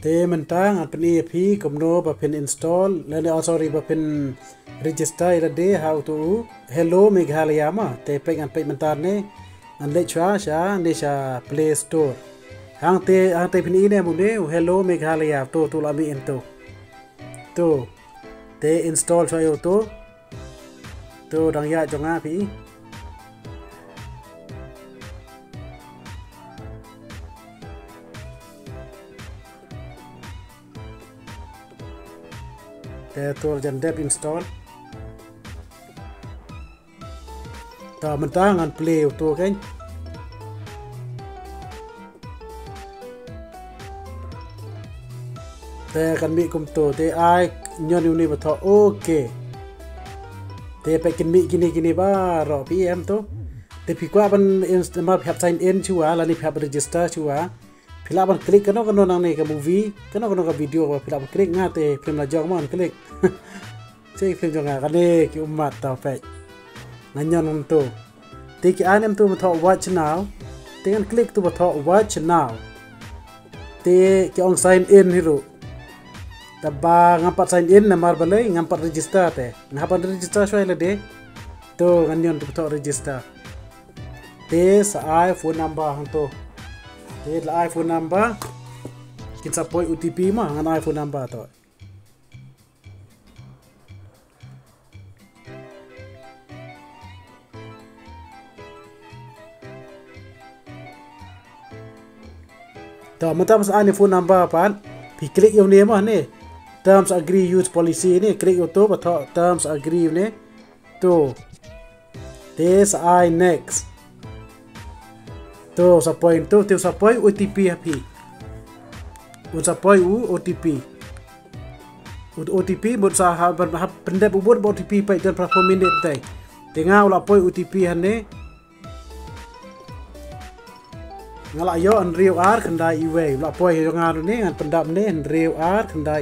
Te mentang pen EAP komno bapen install lene sorry bapen register ida how to hello Meghalaya ma te peng an peng mentar ne an le chwa sha ne sha Play Store hang te pen ine mu ne hello Meghalaya to la mi ento to te install cho yo to dang ya jonga pi te tool jan dep install ta mentang an play to kan te kan mi kum to te ai nyon uni ba tho okay te pe kin mi gini ba ro pm to te pi kwa ban ma phap sign in chua la ni phap register chua phila ban klik kano nang ne ka movie kano ka video ba phila ban klik nga te film la jong man klik chơi film jong nga ne ki umat ta pe nganyon um to te ki anem to tho watch now te kan klik to ba tho watch now te ki on sign in hiru taba ngampat sign in na mar balai ngampat register te ngapan register shoi la de to nganyon to tho register te sa iPhone number hang to te la iPhone number kin support OTP ma ngan iPhone number to to mata mas iPhone number pan pi klik yo ne ma ne terms agree use policy ne klik yo to ba tho terms agree ne to this I next to sa point to sa point OTP happy sa point OTP bot sa ha pendep ubut OTP pa jan pra minute tai tengah la point OTP hane ngala yo an riu ar kendai iwe la point yo ngaru ni ngan pendap ne riu ar kendai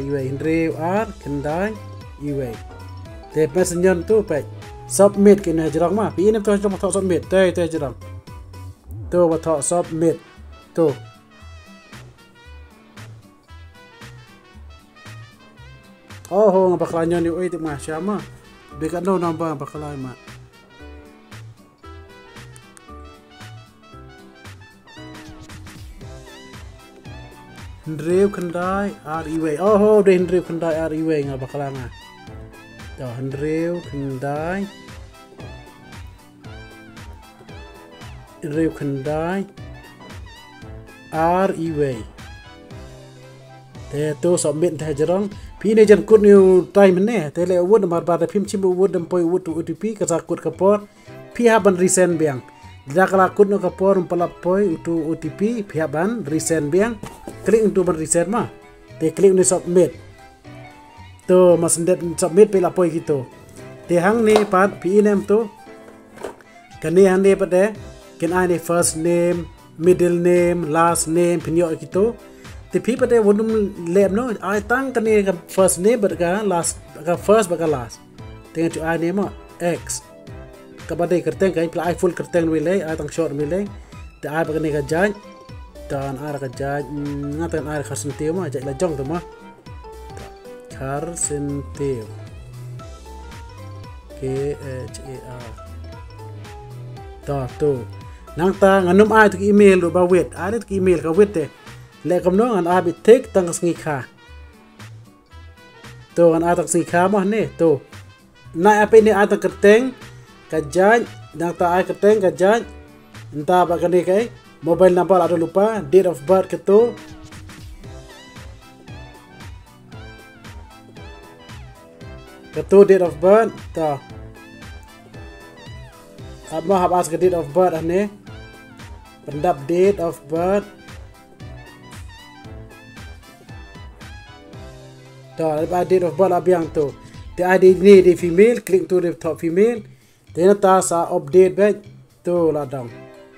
iwe te messenger tu pa submit kena jerang ma pi ni to submit te jerang to ba tho submit to oh ngabaklanyo ni oi tik ma syama bekan no namba bakalai ma Hendrew kendai REW oh de Hendrew kendai REW ngabakalanga to Hendrew kendai REW te to submit te jerong pi ne jan kut new time ne te le wud mar ba phim chim wud dam poi wud OTP ka sa kut ka por pi haban resend biang dakala kut no ka por palap poi utu OTP pi haban resend biang klik untuk ban resend ma te klik ni submit to mas ndet submit pe la poi gitu te hang ni pat pi nem to kan ni hang ni pade ken ai ni first name middle name last name pinyo gitu te pi pade wonum lem no ai tang kan ni ka first name but ka last ka first but ka last te tu ai ni ma x ka bade kerteng ka ai full kerteng wi le ai tang short wi le te ai ba ni ka jan dan ai ka jan ngatan ai ka senteu ma jai la jong to ma kar senteu KHAR to nang ta nganum ai tu email do ba wet ai tu email ka wet te le kam no an abi tek tang sngi kha to an atak sngi kha ma ne to na ape ni atak kerteng ka jan nang ta ai kerteng ka jan entah ba kan kai mobile number ada lupa date of birth ke to date of birth ta apa habas ke date of birth ane pendap date of birth to ba date of birth abiang to te ID ni di female klik to the top female te ta sa update back to la dong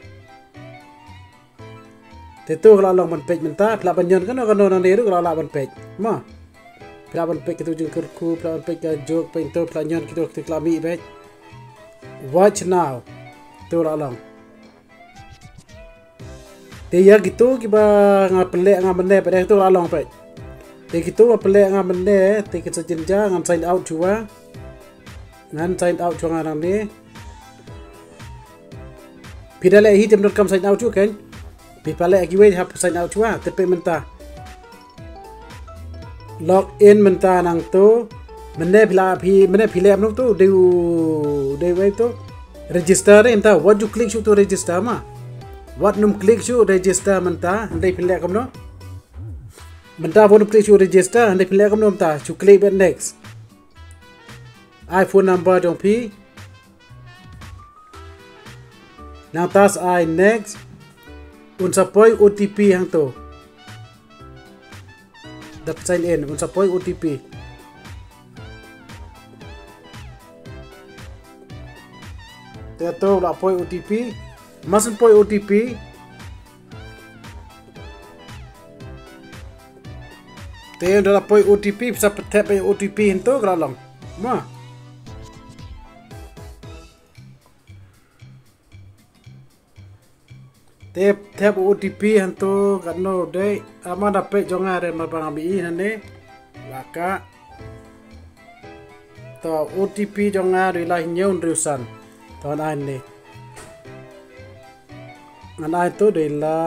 te to la long ban page menta pla ban nyon kan no ne ru la ban page ma pla ban page tu jeng kurku pla ban page ka jok pen to pla nyon kita te klami back watch now to la long te ya gitu ki ba ngapele ngabene pada to la long page te gitu pelek ngamene te kita jenja ngan sign out jua ngan sign out jua ngan ni pidale hitem.com sign out jua kan pipale giwe hap sign out jua tepe mentah log in mentah nang tu mene pile amno tu dewe tu register entah what you click to register ma what num click to register mentah ndai pile kamno mentah what num click to register ndai pile kamno mentah to click button next iPhone number dong pi nang tas I next unsapoi OTP hang tu dapat sign in unsapoi OTP teto la poi OTP masan poi OTP te dah poi OTP bisa tap OTP itu kalau ma tap OTP itu kano deh ama dapat jonga re mabang abi nane laka to OTP jonga rilah nyeun riusan tahun ini anak itu dari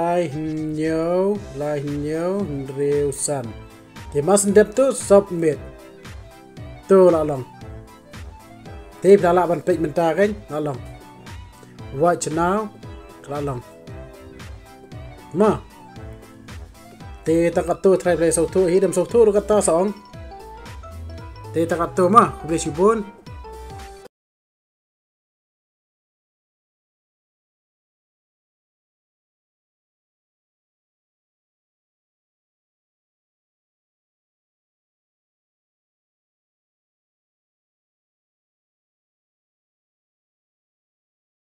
lai nyau reusan dia mas ndep tu submit tu lalong tip dalak ban page mentah kan lalong watch now lalong ma te takat tu try play sautu hidam sautu kata song te takat tu ma boleh sibun